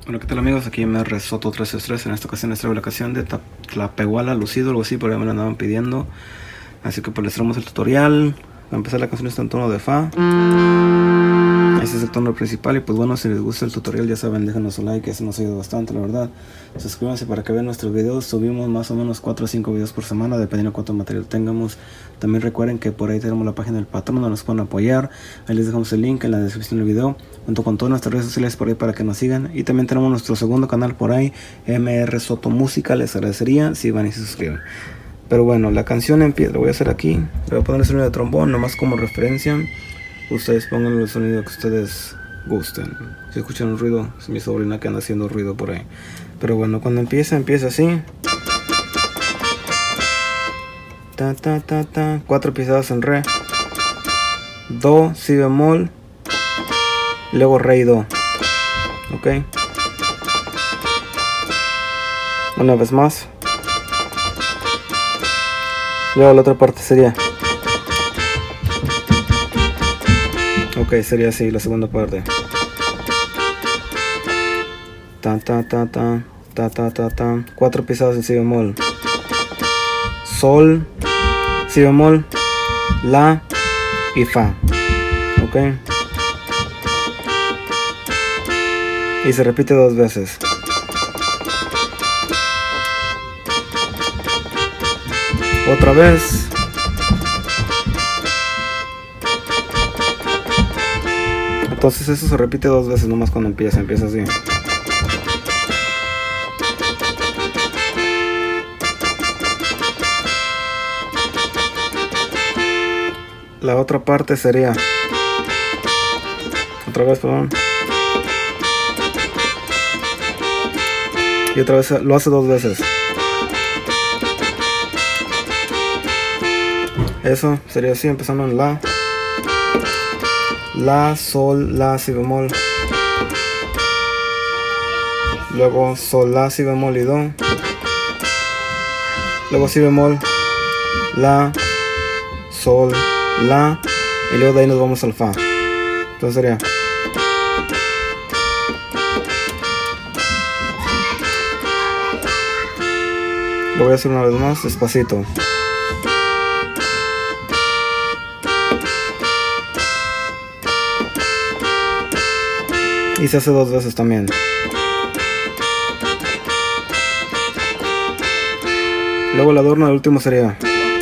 Hola, ¿qué tal amigos? Aquí MR Soto 363. En esta ocasión les traigo la canción de Tlapehuala Lucido, algo así, porque ya me la andaban pidiendo. Así que pues les traemos el tutorial. Para empezar, la canción está en tono de Fa. Ese es el tono principal. Y pues bueno, si les gusta el tutorial, ya saben, déjenos un like, que eso nos ayuda bastante, la verdad. Suscríbanse para que vean nuestros videos. Subimos más o menos 4 o 5 videos por semana, dependiendo de cuánto material tengamos. También recuerden que por ahí tenemos la página del patrón, donde nos pueden apoyar. Ahí les dejamos el link en la descripción del video, junto con todas nuestras redes sociales por ahí para que nos sigan. Y también tenemos nuestro segundo canal por ahí, MR Soto Música. Les agradecería si van y se suscriben. Pero bueno, la canción empieza, lo voy a hacer aquí. Le voy a poner el sonido de trombón, nomás como referencia. Ustedes pongan el sonido que ustedes gusten. Si escuchan un ruido, es mi sobrina que anda haciendo ruido por ahí. Pero bueno, cuando empieza así. Ta ta ta ta. 4 pisadas en re. Do, si bemol. Luego re y do. Ok. Una vez más. Luego la otra parte sería. Ok, sería así la segunda parte. Ta ta ta ta ta ta ta ta. 4 pisadas en si bemol. Sol, si bemol, la y fa. Ok. Y se repite 2 veces. Otra vez. Entonces eso se repite 2 veces nomás cuando empieza así. La otra parte sería otra vez, perdón. Y otra vez lo hace 2 veces. Eso sería así, empezando en la, sol, la, si bemol. Luego sol, la, si bemol y do. Luego si bemol, la, sol, la. Y luego de ahí nos vamos al fa. Entonces sería. Lo voy a hacer una vez más, despacito. Y se hace 2 veces también. Luego el adorno del último sería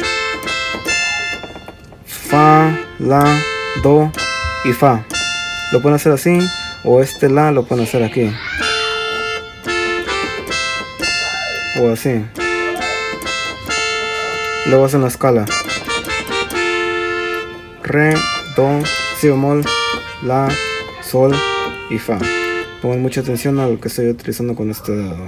fa, la, do y fa. Lo pueden hacer así, o este la lo pueden hacer aquí, o así. Luego hacen la escala: re, do, si bemol, la, sol y fa. Pongan mucha atención a lo que estoy utilizando con este dedo.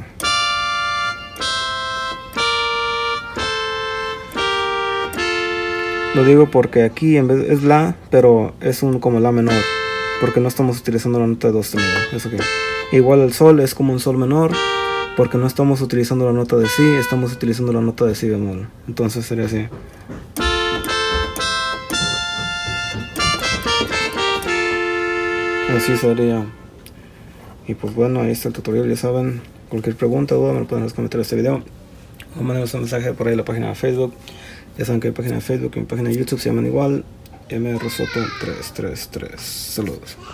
Lo digo porque aquí en vez es la, pero es un como la menor, porque no estamos utilizando la nota de do sostenido. Eso que igual el sol es como un sol menor, porque no estamos utilizando la nota de si, estamos utilizando la nota de si bemol. Entonces sería así. Así sería. Y pues bueno, ahí está el tutorial, ya saben. Cualquier pregunta o duda me lo pueden comentar en este video, o mandarnos un mensaje por ahí en la página de Facebook. Ya saben que mi página de Facebook y mi página de YouTube se llaman igual, MR Soto 333. Saludos.